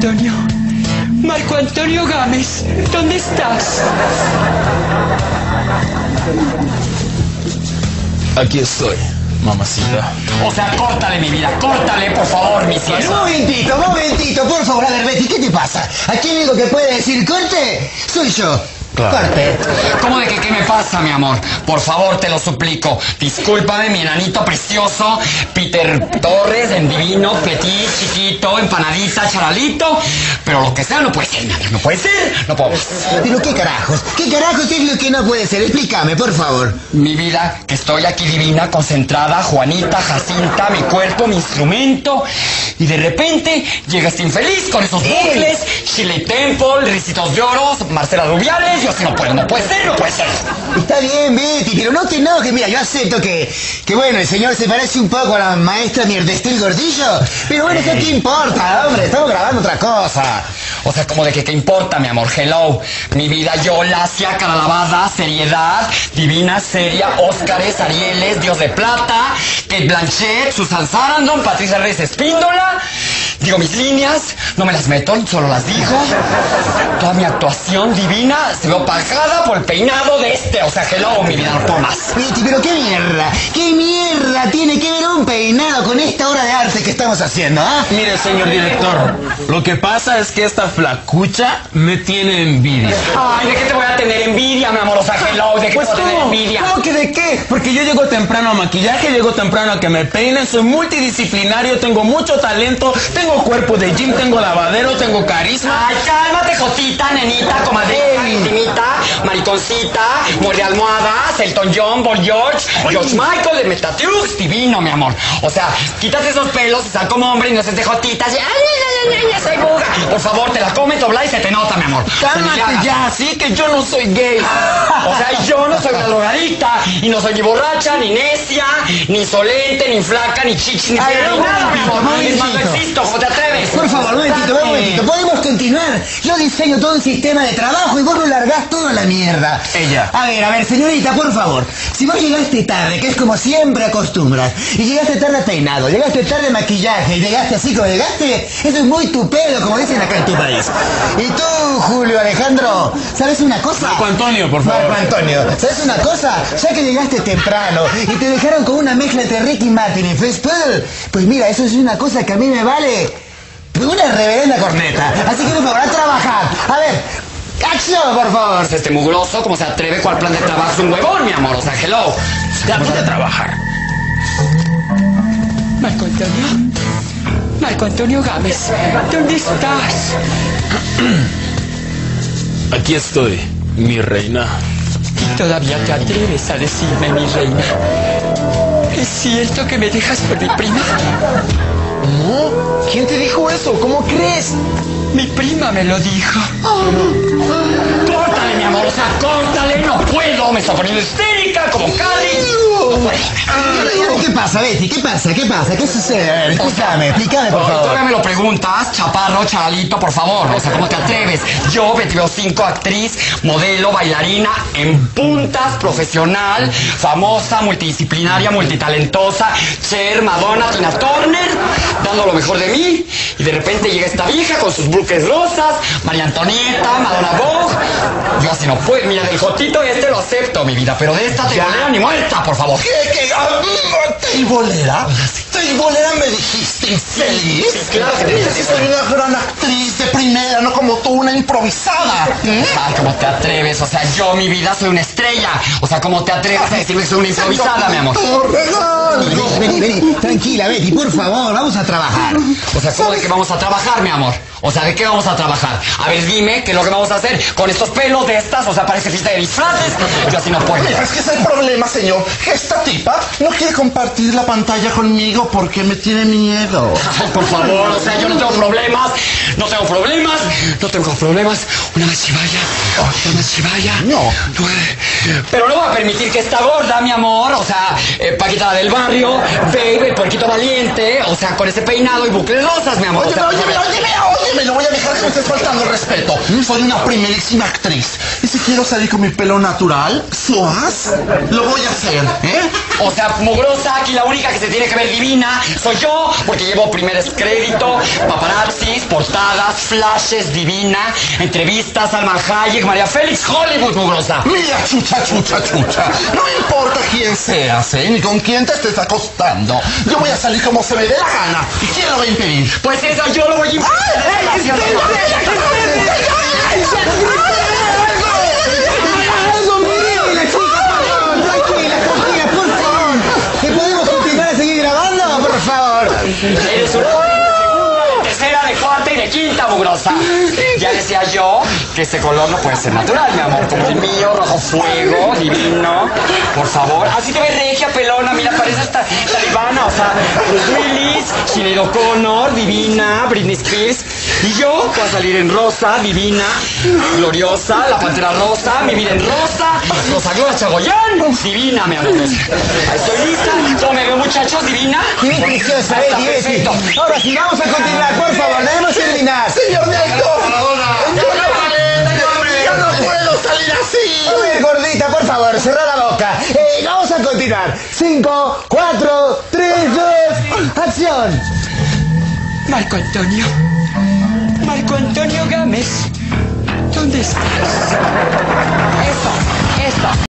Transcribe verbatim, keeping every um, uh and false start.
Antonio. Marco Antonio Gámez, ¿dónde estás? Aquí estoy, mamacita. O sea, córtale, mi vida, córtale, por favor, mi cielo. Un momentito, un momentito, por favor. A ver, Betty, ¿qué te pasa? Aquí el único que puede decir corte soy yo. Claro. Corte. ¿Cómo de que qué me pasa, mi amor? Por favor, te lo suplico. Discúlpame, mi enanito precioso, Peter Torres, en divino, petit, chiquito, empanadita, charalito. Pero lo que sea no puede ser, mi amor. No puede ser, no puedo más. Pero qué carajos, qué carajos es lo que no puede ser. Explícame, por favor. Mi vida, que estoy aquí divina, concentrada, Juanita, Jacinta, mi cuerpo, mi instrumento. Y de repente llega este infeliz con esos bucles, Shirley Temple, Ricitos de Oros, Marcela Rubiales. Yo así no puedo, no puede ser, no puede ser. Está bien, Betty, pero no te enojes. Mira, yo acepto que, que bueno, el señor se parece un poco a la maestra Mierdestel Gordillo. Pero bueno, ¿eso qué importa, hombre? Estamos grabando otra cosa. O sea, como de que qué importa, mi amor. Hello, mi vida, yo, Lacia, cara lavada, seriedad, divina, seria, Óscares, Arieles, Dios de Plata, Kate Blanchett, Susan Sarandon, Patricia Reyes Espíndola. Digo mis líneas, no me las meto, solo las digo. Toda mi actuación divina se ve opacada por el peinado de este. O sea, hello, mi vida, no puedo más. Betty, pero qué mierda, qué mierda tiene que ver un peinado con esta obra de arte que estamos haciendo, ¿ah? Mire, señor director, lo que pasa es que esta flacucha me tiene envidia. Ay, ¿de qué te voy a tener envidia, mi amor? O sea, hello, ¿de qué Pues te voy a tener ¿cómo? envidia? ¿Cómo que de qué? Porque yo llego temprano a maquillaje, llego temprano a que me peinen, soy multidisciplinario, tengo mucho talento, tengo cuerpo de gym, tengo lavadero, tengo carisma. Ay, cálmate, Jotita, nenita, comadrita, intimita, mariconcita, muerde almohadas, Elton John, Paul George, George Michael, de Metatrux, divino, mi amor. O sea, quítate esos pelos y sal como hombre y no seas de Jotita, así, ay, ay, ay, ay, soy buga. Por favor, te la comes, dobla y se te nota, mi amor. Cálmate ya, sí que yo no soy gay. O sea, yo no soy una drogadicta, y no soy ni borracha, ni necia, ni insolente, ni flaca, ni chichis, ni Ay, fea, ni un nada, mi amor. momentito, Es más, no momentito. existo, ¿cómo te atreves? Por favor, un momentito, un momentito. ¿Podemos continuar? Yo diseño todo un sistema de trabajo y vos lo largás todo a la mierda. Ella. A ver, a ver, señorita, por favor. Si vos llegaste tarde, que es como siempre acostumbras, y llegaste tarde peinado, llegaste tarde maquillaje, y llegaste así como llegaste, eso es muy tu pedo, como dicen acá en tu país. Y tú, Julio Alejandro, ¿sabes una cosa? Marco Antonio, por favor. Marco Antonio, ¿sabes una cosa? Ya que llegaste temprano y te dejaron con una mezcla entre Ricky Martin y Fritz Perl, pues mira, eso es una cosa que a mí me vale una reverenda corneta. Así que por favor, a trabajar. A ver, acción, por favor. Este mugroso, ¿cómo se atreve? ¿Cuál plan de trabajo? Es un huevón, mi amor. O sea, hello. Ya, ponte a trabajar. Marco Antonio. Marco Antonio Gámez, ¿dónde estás? Aquí estoy, mi reina. Y todavía te atreves a decirme mi reina. ¿Es cierto que me dejas por mi prima? No, ¿quién te dijo eso? ¿Cómo crees? Mi prima me lo dijo. Córtale, mi amor. O sea, córtale. No puedo. Me está poniendo histérica como Cali. No puedo. ¿Qué pasa, Betty? ¿Qué pasa? ¿Qué pasa? ¿Qué sucede? A ver, explícame, explícame, por Todavía favor. me lo preguntas, chaparro, charalito, por favor. O sea, ¿cómo te atreves? Yo, Betty Veo cinco, actriz, modelo, bailarina, en puntas, profesional, famosa, multidisciplinaria, multitalentosa, Cher, Madonna, Tina Turner, dando lo mejor de mí. Y de repente llega esta vieja con sus buques rosas, María Antonieta, Madonna Vogue. Yo así no puedo. Mira, del jotito este lo acepto, mi vida, pero de esta te bolera ni muerta, por favor. ¿Qué? ¿Qué? Ah, ¿Teibolera? ¿Teibolera me dijiste, infeliz? Sí, claro que te dije. Si soy una gran actriz de primera, no como tú, una improvisada. Ay, ¿cómo te atreves? O sea, yo, mi vida, soy una estrella. O sea, ¿cómo te atreves a decirme que soy una improvisada, mi amor? Vení, vení, vení. Tranquila, Betty, por favor, vamos a trabajar. O sea, ¿cómo de qué vamos a trabajar, mi amor? O sea, ¿de qué vamos a trabajar? A ver, dime, ¿qué es lo que vamos a hacer con estos pelos de estas? O sea, parece fiesta de disfraces. Yo así no puedo. Mira, es que es el problema, señor, que esta tipa no quiere compartir la pantalla conmigo porque me tiene miedo. Ay, por favor, o sea, yo no tengo problemas. No tengo problemas. No tengo problemas. Una más chivaya. Una más chivaya. No. No, eh, Pero no voy a permitir que esta gorda, mi amor, o sea, eh, Paquita la del barrio, barrio, baby, el puerquito valiente, o sea, con ese peinado y bucles rosas, mi amor. O Óyeme, sea, óyeme, óyeme, óyeme, no voy a dejar que me estés faltando el respeto. Soy una primerísima actriz. Y si quiero salir con mi pelo natural, suaz, lo voy a hacer, ¿eh? O sea, mugrosa, aquí la única que se tiene que ver divina soy yo, porque llevo primer crédito, paparazzis, portadas, flashes, divina, entrevistas, Salma Hayek, María Félix, Hollywood, mugrosa. Mira, chucha, chucha, chucha. No importa quién seas, ¿eh? Ni con quién te estés acostando. Yo voy a salir como se me dé la gana. ¿Y quién lo va a impedir? Pues eso yo lo voy a impedir. ¡Algo, Mirela, chica, por favor! ¡Tranquila, tranquila, por favor! ¿Que podemos continuar a seguir grabando, por favor? Eres una de tercera, de cuarta y de quinta, mugrosa. Ya decía yo que ese color no puede ser natural, mi amor. Como el mío, rojo fuego, divino. Por favor. Así te ves regia, pelona. Mira, parece hasta talibana. O sea, Bruce Willis, Sinead O'Connor, divina, Britney Spears. Y yo voy a salir en rosa, divina, gloriosa, la pantera rosa, mi vida en rosa, Rosa Gloria Chagoyán, divina, mi amor. Ahí estoy lista. ¿Cómo me veo, muchachos? Divina. ¡Qué preciosa, Ahí está, Betty, Betty! perfecto. Ahora sí, vamos a continuar, por favor, debemos terminar. Señor director, yo no, yo no puedo salir así. A ver, gordita, por favor, cerra la boca. Eh, vamos a continuar. Cinco, cuatro, tres, dos, acción. Marco Antonio. Marco Antonio Gámez. ¿Dónde estás? Eso, eso.